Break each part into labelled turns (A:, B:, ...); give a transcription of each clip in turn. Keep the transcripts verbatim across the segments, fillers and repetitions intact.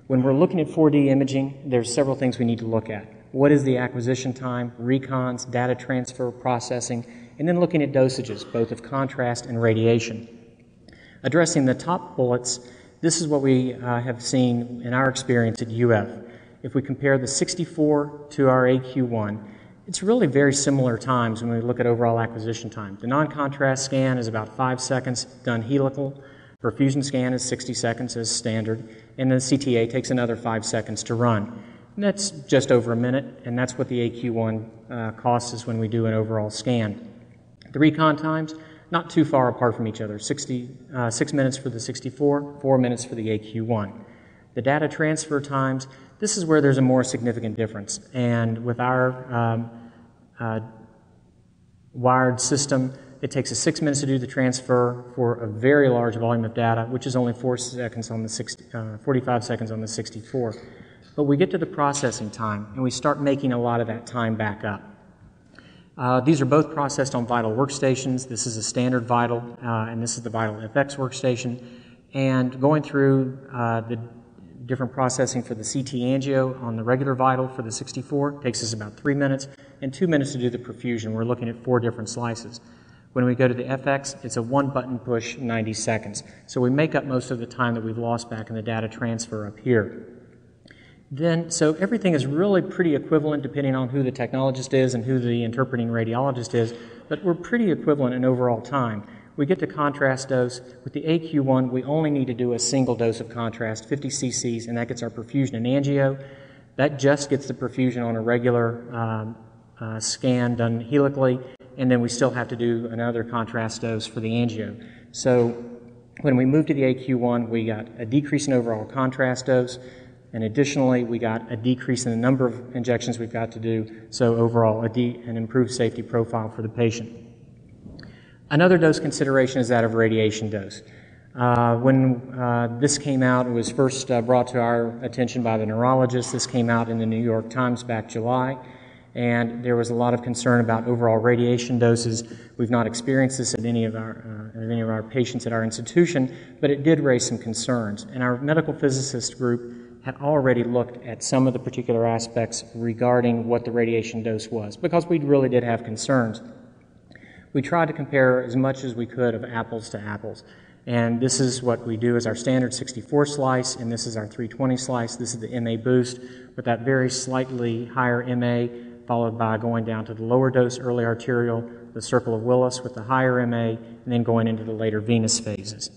A: When we're looking at four D imaging, there's several things we need to look at. What is the acquisition time, recons, data transfer, processing, and then looking at dosages, both of contrast and radiation. Addressing the top bullets, this is what we uh, have seen in our experience at U F. If we compare the sixty-four to our A Q one, it's really very similar times when we look at overall acquisition time. The non-contrast scan is about five seconds done helical. Perfusion scan is sixty seconds as standard, and the C T A takes another five seconds to run. And that's just over a minute, and that's what the A Q one uh, costs us when we do an overall scan. The recon times, not too far apart from each other, sixty, uh, six minutes for the sixty-four, four minutes for the A Q one. The data transfer times, this is where there's a more significant difference, and with our um, uh, wired system, it takes us six minutes to do the transfer for a very large volume of data, which is only four seconds on the sixty, uh, forty-five seconds on the sixty-four. But we get to the processing time, and we start making a lot of that time back up. Uh, these are both processed on Vital workstations. This is a standard Vital, uh, and this is the Vital F X workstation. And going through uh, the different processing for the C T angio on the regular Vital for the sixty-four takes us about three minutes, and two minutes to do the perfusion. We're looking at four different slices. When we go to the F X, it's a one-button push, ninety seconds. So we make up most of the time that we've lost back in the data transfer up here. Then, so everything is really pretty equivalent depending on who the technologist is and who the interpreting radiologist is, but we're pretty equivalent in overall time. We get to contrast dose. With the A Q one, we only need to do a single dose of contrast, fifty c c's, and that gets our perfusion and angio. That just gets the perfusion on a regular um, uh, scan done helically, and then we still have to do another contrast dose for the angio. So when we moved to the A Q one, we got a decrease in overall contrast dose, and additionally, we got a decrease in the number of injections we've got to do, so overall a de an improved safety profile for the patient. Another dose consideration is that of radiation dose. Uh, when uh, this came out, it was first uh, brought to our attention by the neurologist. This came out in the New York Times back July. And there was a lot of concern about overall radiation doses. We've not experienced this at any of our, uh, at any of our patients at our institution, but it did raise some concerns. And our medical physicist group had already looked at some of the particular aspects regarding what the radiation dose was, because we really did have concerns. We tried to compare as much as we could of apples to apples. And this is what we do as our standard sixty-four slice, and this is our three twenty slice. This is the M A boost with that very slightly higher M A, followed by going down to the lower dose early arterial, the circle of Willis with the higher M A, and then going into the later venous phases.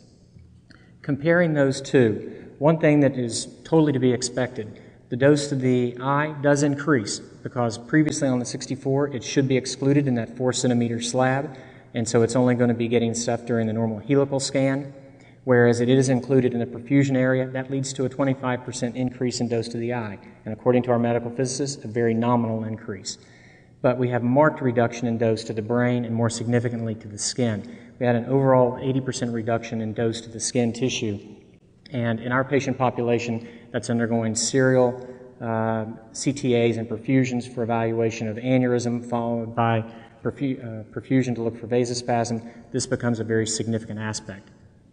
A: Comparing those two, one thing that is totally to be expected, the dose to the eye does increase, because previously on the sixty-four, it should be excluded in that four centimeter slab, and so it's only going to be getting stuff during the normal helical scan, whereas it is included in the perfusion area. That leads to a twenty-five percent increase in dose to the eye, and according to our medical physicists, a very nominal increase. But we have marked reduction in dose to the brain and more significantly to the skin. We had an overall eighty percent reduction in dose to the skin tissue, and in our patient population that's undergoing serial uh, C T As and perfusions for evaluation of aneurysm followed by perfu uh, perfusion to look for vasospasm, this becomes a very significant aspect.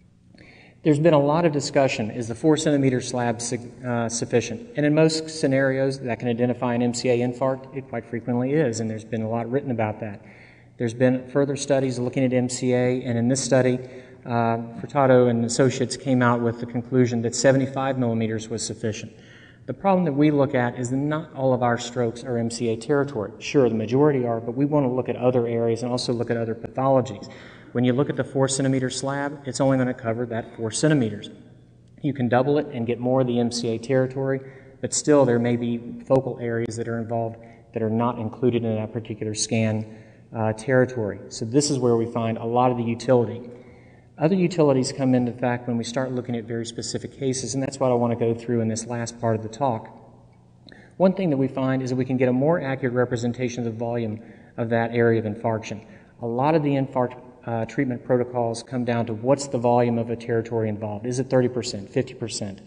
A: There's been a lot of discussion, is the four centimeter slab uh, sufficient? And in most scenarios that can identify an M C A infarct, it quite frequently is, and there's been a lot written about that. There's been further studies looking at M C A, and in this study, uh, Furtado and Associates came out with the conclusion that seventy-five millimeters was sufficient. The problem that we look at is that not all of our strokes are M C A territory. Sure, the majority are, but we want to look at other areas and also look at other pathologies. When you look at the four centimeter slab, it's only going to cover that four centimeters. You can double it and get more of the M C A territory, but still there may be focal areas that are involved that are not included in that particular scan uh, territory. So this is where we find a lot of the utility. Other utilities come into fact when we start looking at very specific cases, and that's what I want to go through in this last part of the talk. One thing that we find is that we can get a more accurate representation of the volume of that area of infarction. A lot of the infarct Uh, treatment protocols come down to what's the volume of a territory involved. Is it thirty percent, fifty percent?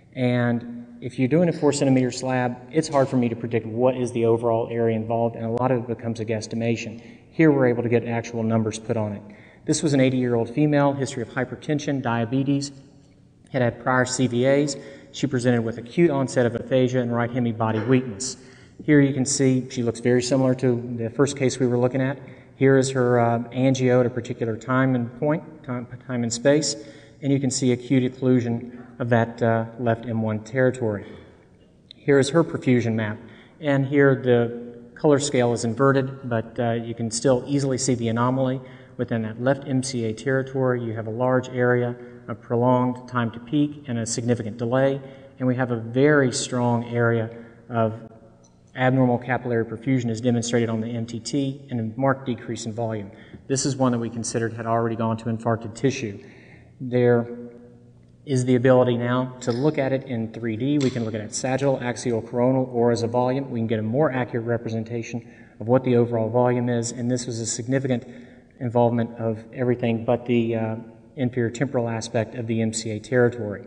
A: And if you're doing a four centimeter slab, it's hard for me to predict what is the overall area involved, and a lot of it becomes a guesstimation. Here we're able to get actual numbers put on it. This was an eighty year old female, history of hypertension, diabetes, had had prior C V As, she presented with acute onset of aphasia and right hemi-body weakness. Here you can see she looks very similar to the first case we were looking at. Here is her uh, angio at a particular time and point, time, time and space, and you can see acute occlusion of that uh, left M one territory. Here is her perfusion map, and here the color scale is inverted, but uh, you can still easily see the anomaly within that left M C A territory. You have a large area of prolonged time to peak and a significant delay, and we have a very strong area of abnormal capillary perfusion as demonstrated on the M T T and a marked decrease in volume. This is one that we considered had already gone to infarcted tissue. There is the ability now to look at it in three D. We can look at it sagittal, axial, coronal, or as a volume. We can get a more accurate representation of what the overall volume is, and this was a significant involvement of everything but the uh, inferior temporal aspect of the M C A territory.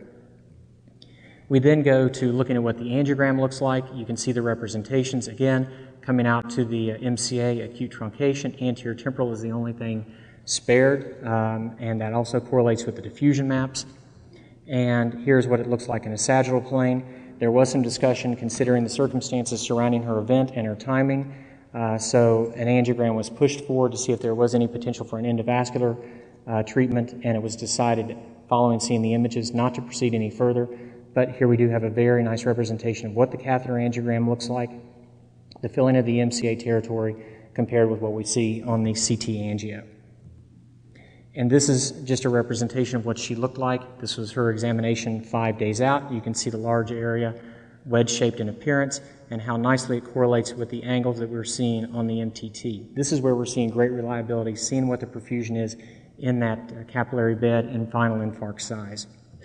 A: We then go to looking at what the angiogram looks like. You can see the representations again coming out to the uh, M C A acute truncation. Anterior temporal is the only thing spared, um, and that also correlates with the diffusion maps. And here's what it looks like in a sagittal plane. There was some discussion considering the circumstances surrounding her event and her timing. Uh, so an angiogram was pushed forward to see if there was any potential for an endovascular uh, treatment, and it was decided following seeing the images not to proceed any further. But here we do have a very nice representation of what the catheter angiogram looks like, the filling of the M C A territory compared with what we see on the C T angio. And this is just a representation of what she looked like. This was her examination five days out. You can see the large area, wedge-shaped in appearance, and how nicely it correlates with the angles that we're seeing on the M T T. This is where we're seeing great reliability, seeing what the perfusion is in that uh, capillary bed and final infarct size.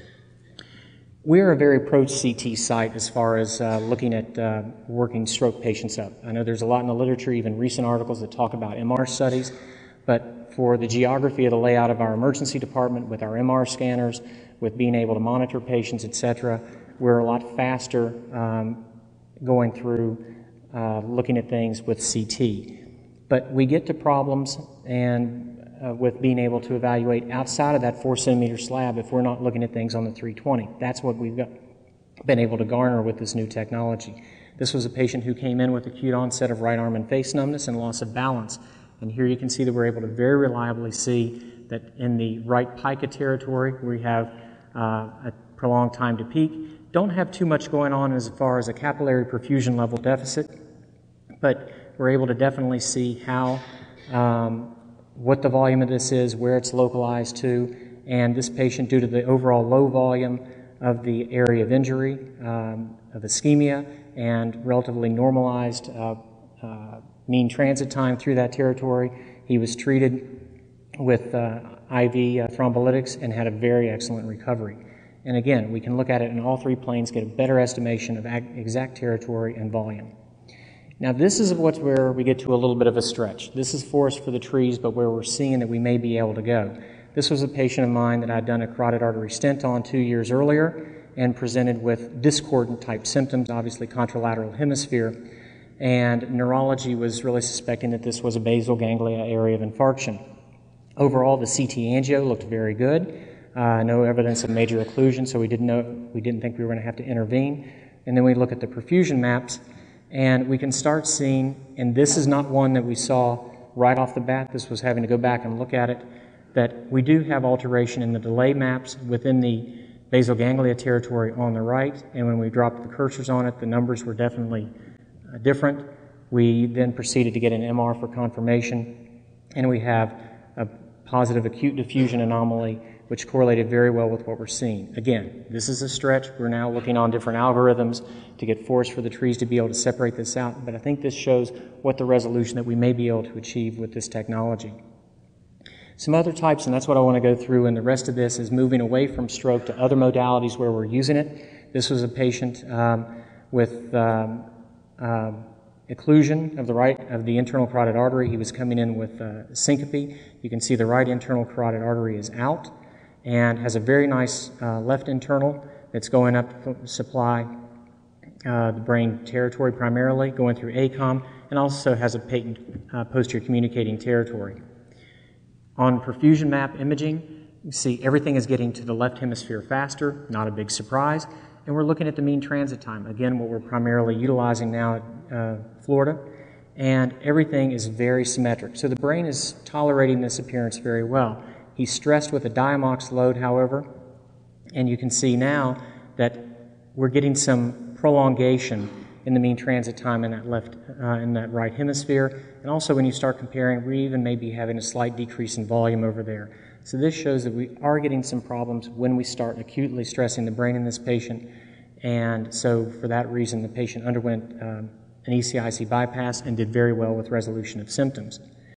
A: We are a very pro-C T site as far as uh, looking at uh, working stroke patients up. I know there's a lot in the literature, even recent articles that talk about M R studies, but for the geography of the layout of our emergency department with our M R scanners, with being able to monitor patients, et cetera, we're a lot faster um, going through uh, looking at things with C T. But we get to problems and uh, with being able to evaluate outside of that four centimeter slab if we're not looking at things on the three twenty. That's what we've got, been able to garner with this new technology. This was a patient who came in with acute onset of right arm and face numbness and loss of balance. And here you can see that we're able to very reliably see that in the right pica territory we have uh, a prolonged time to peak. Don't have too much going on as far as a capillary perfusion level deficit, but we're able to definitely see how, um, what the volume of this is, where it's localized to, and this patient, due to the overall low volume of the area of injury, um, of ischemia, and relatively normalized uh, uh, mean transit time through that territory, he was treated with uh, I V uh, thrombolytics and had a very excellent recovery. And again, we can look at it in all three planes, get a better estimation of exact territory and volume. Now this is what's where we get to a little bit of a stretch. This is forest for the trees, but where we're seeing that we may be able to go. This was a patient of mine that I'd done a carotid artery stent on two years earlier and presented with discordant type symptoms, obviously contralateral hemisphere. And neurology was really suspecting that this was a basal ganglia area of infarction. Overall, the C T angio looked very good. Uh, no evidence of major occlusion, so we didn't know, we didn't think we were going to have to intervene. And then we look at the perfusion maps, and we can start seeing, and this is not one that we saw right off the bat, this was having to go back and look at it, that we do have alteration in the delay maps within the basal ganglia territory on the right, and when we dropped the cursors on it, the numbers were definitely uh, different. We then proceeded to get an M R for confirmation, and we have a positive acute diffusion anomaly, which correlated very well with what we're seeing. Again, this is a stretch. We're now looking on different algorithms to get forest for the trees to be able to separate this out, but I think this shows what the resolution that we may be able to achieve with this technology. Some other types, and that's what I want to go through, and the rest of this is moving away from stroke to other modalities where we're using it. This was a patient um, with um, uh, occlusion of the right of the internal carotid artery. He was coming in with uh, syncope. You can see the right internal carotid artery is out and has a very nice uh, left internal that's going up to supply uh, the brain territory primarily, going through A COM, and also has a patent uh, posterior communicating territory. On perfusion map imaging, you see everything is getting to the left hemisphere faster, not a big surprise, and we're looking at the mean transit time, again, what we're primarily utilizing now at uh, Florida, and everything is very symmetric. So the brain is tolerating this appearance very well. He's stressed with a diamox load, however, and you can see now that we're getting some prolongation in the mean transit time in that left, uh, in that right hemisphere, and also when you start comparing, we even may be having a slight decrease in volume over there. So this shows that we are getting some problems when we start acutely stressing the brain in this patient, and so for that reason the patient underwent um, an E C I C bypass and did very well with resolution of symptoms.